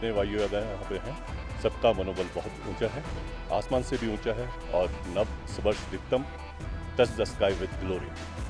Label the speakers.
Speaker 1: जितने वायु यादें यहाँ पे हैं, सबका मनोबल बहुत ऊंचा है, आसमान से भी ऊंचा है और नव स्पर्श दिक्तम touch the sky with glory.